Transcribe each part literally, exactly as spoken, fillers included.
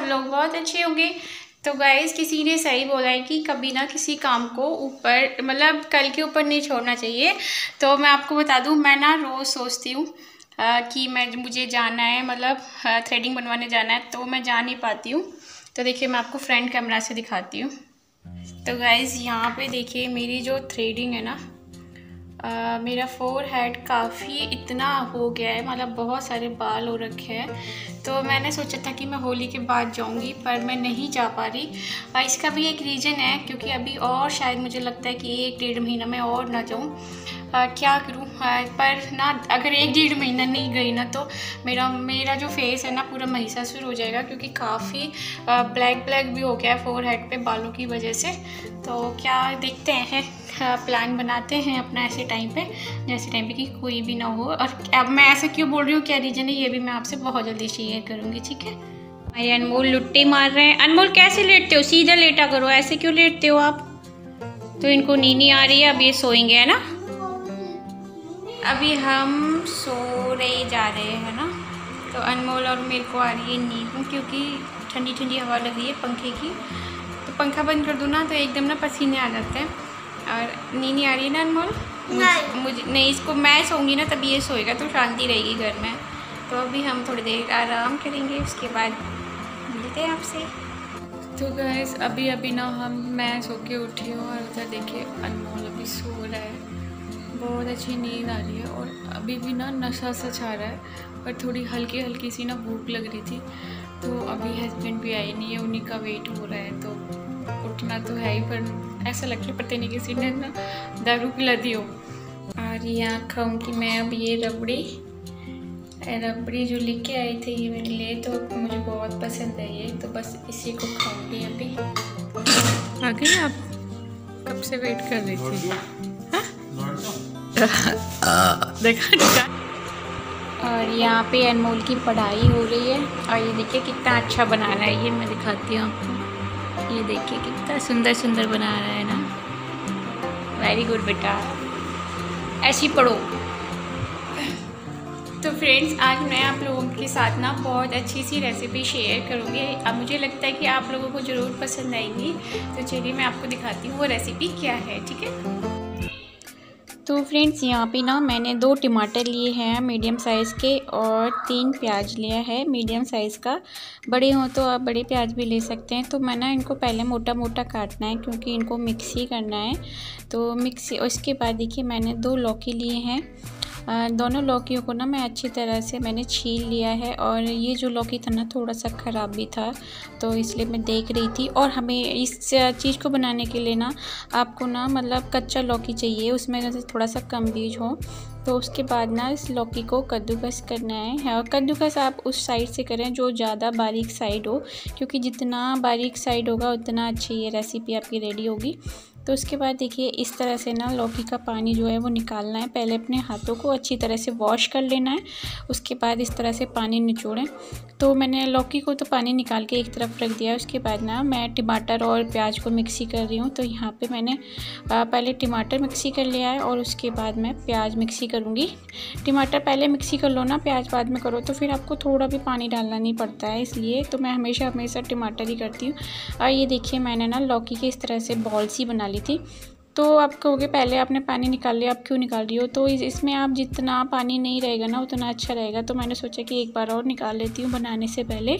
सब लोग बहुत अच्छे होंगे। तो गाइज़ किसी ने सही बोला है कि कभी ना किसी काम को ऊपर मतलब कल के ऊपर नहीं छोड़ना चाहिए। तो मैं आपको बता दूं, मैं ना रोज़ सोचती हूँ कि मैं मुझे जाना है मतलब थ्रेडिंग बनवाने जाना है, तो मैं जा नहीं पाती हूँ। तो देखिए मैं आपको फ्रंट कैमरा से दिखाती हूँ। तो गाइज़ यहाँ पे देखिए मेरी जो थ्रेडिंग है ना, Uh, मेरा फोर हेड काफ़ी इतना हो गया है, मतलब बहुत सारे बाल हो रखे हैं। तो मैंने सोचा था कि मैं होली के बाद जाऊंगी, पर मैं नहीं जा पा रही। uh, इसका भी एक रीज़न है, क्योंकि अभी और शायद मुझे लगता है कि एक डेढ़ महीना में और ना जाऊँ। uh, क्या करूँ, uh, पर ना अगर एक डेढ़ महीना नहीं गई ना तो मेरा मेरा जो फेस है ना पूरा महिषासुर हो जाएगा, क्योंकि काफ़ी ब्लैक ब्लैक भी हो गया है फोर हेड पे बालों की वजह से। तो क्या देखते हैं, प्लान बनाते हैं अपना ऐसे टाइम पे, जैसे टाइम पे कि कोई भी ना हो। और अब मैं ऐसे क्यों बोल रही हूँ, क्या रीज़न है, ये भी मैं आपसे बहुत जल्दी शेयर करूँगी, ठीक है। भाई अनमोल लुट्टी मार रहे हैं। अनमोल कैसे लेटते हो, सीधा लेटा करो, ऐसे क्यों लेटते हो आप। तो इनको नींद नहीं आ रही है, अब ये सोएंगे है ना। अभी हम सो रहे जा रहे हैं ना, तो अनमोल और मेरे को आ रही है नींद, क्योंकि ठंडी ठंडी हवा लग रही है पंखे की। तो पंखा बंद कर दूँ ना तो एकदम ना पसीने आ जाते हैं, और नींद नहीं आ रही है ना अनमोल। मुझे, मुझे नहीं, इसको मैं सोऊंगी ना तभी ये सोएगा, तो शांति रहेगी घर में। तो अभी हम थोड़ी देर आराम करेंगे, उसके बाद मिलते हैं आपसे। तो गाइस अभी अभी ना हम मैं सो के उठी हूँ, और उधर देखिए अनमोल अभी सो रहा है, बहुत अच्छी नींद आ रही है। और अभी भी ना नशा सा छा रहा है, पर थोड़ी हल्की हल्की सी ना भूख लग रही थी। तो अभी हस्बैंड भी आए नहीं है, उन्हीं का वेट हो रहा है, तो उठना तो है ही, पर ऐसा लगता है पता नहीं किसी ने ना दारू पिला दी हो। और यहाँ खाऊंगी मैं अब ये रबड़ी रबड़ी जो लेके आई थी ये मेरे लिए, तो मुझे बहुत पसंद है ये, तो बस इसी को खाऊंगी अभी। आ गई आप, कब से वेट कर रही थी। देखा देखा। और यहाँ पे अनमोल की पढ़ाई हो रही है, और ये देखिए कितना अच्छा बना रहा है, ये मैं दिखाती हूँ आपको। ये देखिए कितना सुंदर सुंदर बना रहा है ना, वेरी गुड बेटा, ऐसी पढ़ो। तो फ्रेंड्स आज मैं आप लोगों के साथ ना बहुत अच्छी सी रेसिपी शेयर करूँगी। अब मुझे लगता है कि आप लोगों को ज़रूर पसंद आएगी, तो चलिए मैं आपको दिखाती हूँ वो रेसिपी क्या है, ठीक है। तो फ्रेंड्स यहाँ पे ना मैंने दो टमाटर लिए हैं मीडियम साइज़ के, और तीन प्याज लिया है मीडियम साइज़ का। बड़े हों तो आप बड़े प्याज भी ले सकते हैं। तो मैं ना इनको पहले मोटा मोटा काटना है, क्योंकि इनको मिक्सी करना है। तो मिक्सी, उसके बाद देखिए मैंने दो लौकी लिए हैं, दोनों लौकियों को ना मैं अच्छी तरह से मैंने छील लिया है। और ये जो लौकी था ना थोड़ा सा ख़राब भी था, तो इसलिए मैं देख रही थी। और हमें इस चीज़ को बनाने के लिए ना आपको ना मतलब कच्चा लौकी चाहिए, उसमें जैसे थोड़ा सा कम बीज हो। तो उसके बाद ना इस लौकी को कद्दूकस करना है, और कद्दूकस आप उस साइड से करें जो ज़्यादा बारीक साइड हो, क्योंकि जितना बारीक साइड होगा उतना अच्छी ये रेसिपी आपकी रेडी होगी। तो उसके बाद देखिए इस तरह से ना लौकी का पानी जो है वो निकालना है। पहले अपने हाथों को अच्छी तरह से वॉश कर लेना है, उसके बाद इस तरह से पानी निचोड़ें। तो मैंने लौकी को तो पानी निकाल के एक तरफ रख दिया। उसके बाद ना मैं टमाटर और प्याज को मिक्सी कर रही हूँ। तो यहाँ पे मैंने पहले टमाटर मिक्सी कर लिया है, और उसके बाद मैं प्याज मिक्सी करूँगी। टमाटर पहले मिक्सी कर लो ना, प्याज बाद में करो तो फिर आपको थोड़ा भी पानी डालना नहीं पड़ता है, इसलिए तो मैं हमेशा हमेशा टमाटर ही करती हूँ। और ये देखिए मैंने ना लौकी के इस तरह से बॉल्स ही बना ली थी। तो आप कहोगे पहले आपने पानी निकाल लिया, आप क्यों निकाल रही हो। तो इस, इसमें आप जितना पानी नहीं रहेगा ना उतना अच्छा रहेगा। तो मैंने सोचा कि एक बार और निकाल लेती हूँ बनाने से पहले,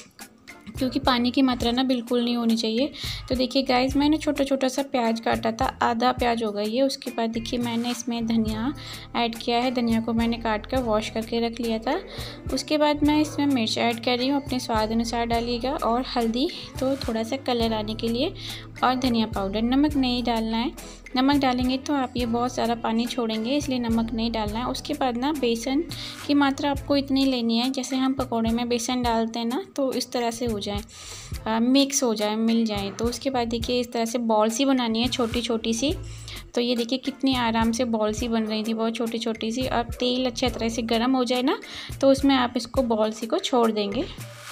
क्योंकि पानी की मात्रा ना बिल्कुल नहीं होनी चाहिए। तो देखिए गाइस मैंने छोटा छोटा सा प्याज काटा था, आधा प्याज होगा ये। उसके बाद देखिए मैंने इसमें धनिया ऐड किया है, धनिया को मैंने काट कर वॉश करके रख लिया था। उसके बाद मैं इसमें मिर्च ऐड कर रही हूँ, अपने स्वाद अनुसार डालिएगा, और हल्दी तो थोड़ा सा कलर आने के लिए, और धनिया पाउडर। नमक नहीं डालना है, नमक डालेंगे तो आप ये बहुत सारा पानी छोड़ेंगे, इसलिए नमक नहीं डालना है। उसके बाद ना बेसन की मात्रा आपको इतनी लेनी है, जैसे हम पकौड़े में बेसन डालते हैं ना, तो इस तरह से हो जाए, आ, मिक्स हो जाए, मिल जाए। तो उसके बाद देखिए इस तरह से बॉल सी बनानी है, छोटी छोटी सी। तो ये देखिए कितनी आराम से बॉल सी बन रही थी, बहुत छोटी छोटी सी। अब तेल अच्छी तरह से गर्म हो जाए ना, तो उसमें आप इसको बॉल सी को छोड़ देंगे।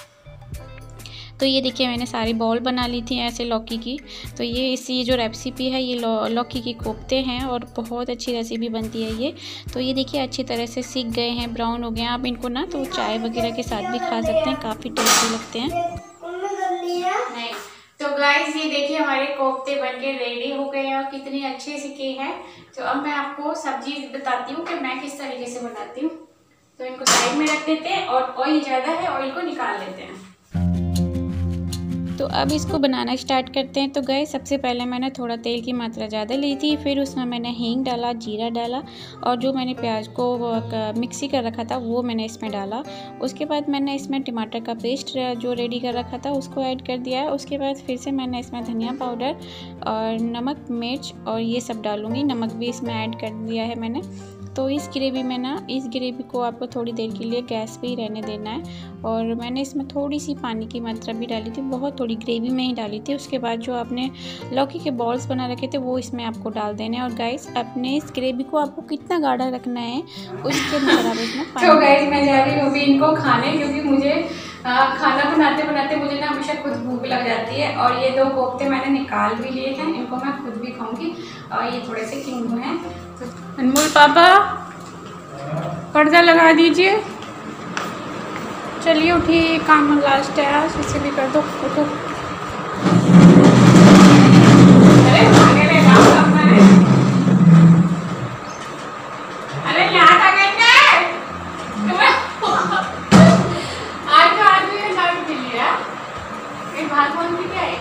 तो ये देखिए मैंने सारी बॉल बना ली थी ऐसे लौकी की। तो ये इस ये जो रेसिपी है ये लौकी की कोफ्ते हैं, और बहुत अच्छी रेसिपी बनती है ये। तो ये देखिए अच्छी तरह से सीख गए हैं, ब्राउन हो गए हैं। आप इनको ना तो चाय वगैरह के साथ भी खा सकते हैं, काफ़ी टेस्टी लगते हैं। तो गाइस ये देखिए हमारे कोफ्ते बनके रेडी हो गए हैं और कितने अच्छे सिके हैं। तो अब मैं आपको सब्जी बताती हूँ कि मैं किस तरीके से बनाती हूँ। तो इनको साइड में रख देते हैं और ऑयल ज़्यादा है, ऑयल को निकाल लेते हैं। तो अब इसको बनाना स्टार्ट करते हैं। तो गए सबसे पहले मैंने थोड़ा तेल की मात्रा ज़्यादा ली थी, फिर उसमें मैंने हींग डाला, जीरा डाला और जो मैंने प्याज को मिक्सी कर रखा था वो मैंने इसमें डाला। उसके बाद मैंने इसमें टमाटर का पेस्ट जो रेडी कर रखा था उसको ऐड कर दिया। उसके बाद फिर से मैंने इसमें धनिया पाउडर और नमक, मिर्च और ये सब डालूँगी। नमक भी इसमें ऐड कर दिया है मैंने। तो इस ग्रेवी में ना इस ग्रेवी को आपको थोड़ी देर के लिए गैस पे ही रहने देना है। और मैंने इसमें थोड़ी सी पानी की मात्रा भी डाली थी, बहुत थोड़ी ग्रेवी में ही डाली थी। उसके बाद जो आपने लौकी के बॉल्स बना रखे थे वो इसमें आपको डाल देने हैं। और गाइस अपने इस ग्रेवी को आपको कितना गाढ़ा रखना है उसके अनुसार आप इसमें पानी। तो गाइस मैं जा रही हूँ अभी इनको खाने, क्योंकि मुझे आ, खाना बनाते बनाते मुझे ना हमेशा खुद भूख लग जाती है। और ये दो कोफ्ते मैंने निकाल भी लिए हैं, इनको मैं खुद भी खाऊंगी। और ये थोड़े से किंगू हैं। तो अनमोल पापा पर्दा लगा दीजिए। चलिए उठिए, काम लास्ट है आज, इसे भी कर दो। उठो। अरे आगे ले जाओ अपना। अरे यहाँ आ गए आज का आज भी नाम के लिए ये भाग कौन की क्या है।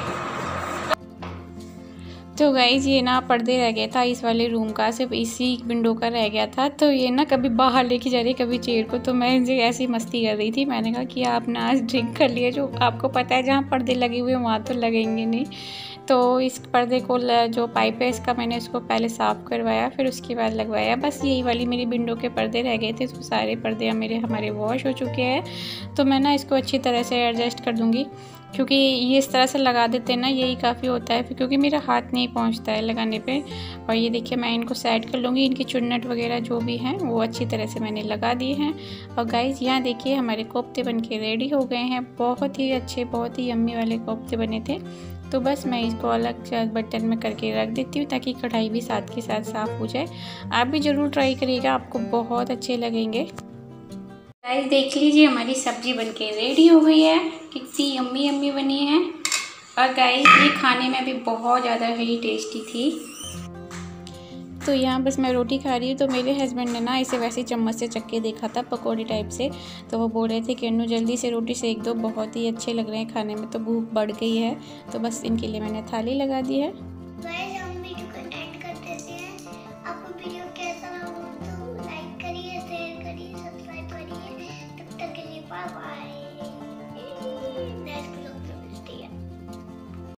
तो गाइज ये ना पर्दे रह गया था इस वाले रूम का, सिर्फ इसी विंडो का रह गया था। तो ये ना कभी बाहर लेके जा रही, कभी चेयर को। तो मैं इनसे ऐसी मस्ती कर रही थी। मैंने कहा कि आप ना आज ड्रिंक कर लिए, जो आपको पता है जहाँ पर्दे लगे हुए वहाँ तो लगेंगे नहीं। तो इस पर्दे को जो पाइप है इसका मैंने इसको पहले साफ़ करवाया, फिर उसके बाद लगवाया। बस यही वाली मेरी विंडो के पर्दे रह गए थे। तो सारे पर्दे मेरे हमारे वॉश हो चुके हैं। तो मैं ना इसको अच्छी तरह से एडजस्ट कर दूँगी, क्योंकि ये इस तरह से लगा देते हैं ना, यही काफ़ी होता है, क्योंकि मेरा हाथ नहीं पहुंचता है लगाने पे। और ये देखिए मैं इनको सेट कर लूँगी। इनकी चुन्नट वगैरह जो भी हैं वो अच्छी तरह से मैंने लगा दिए हैं। और गाइस यहाँ देखिए हमारे कोफ्ते बनके रेडी हो गए हैं। बहुत ही अच्छे, बहुत ही यम्मी वाले कोफ्ते बने थे। तो बस मैं इसको अलग बर्तन में करके रख देती हूँ, ताकि कढ़ाई भी साथ के साथ साफ़ हो जाए। आप भी ज़रूर ट्राई करिएगा, आपको बहुत अच्छे लगेंगे। गाइस देख लीजिए हमारी सब्जी बनके रेडी हो गई है, कितनी यम्मी यम्मी बनी है। और गाइस ये खाने में भी बहुत ज़्यादा ही टेस्टी थी। तो यहाँ बस मैं रोटी खा रही हूँ। तो मेरे हस्बैंड ने ना इसे वैसे चम्मच से चक्के देखा था, पकौड़ी टाइप से। तो वो बोल रहे थे कि अन्नू जल्दी से रोटी सेक दो, बहुत ही अच्छे लग रहे हैं खाने में। तो भूख बढ़ गई है, तो बस इनके लिए मैंने थाली लगा दी है।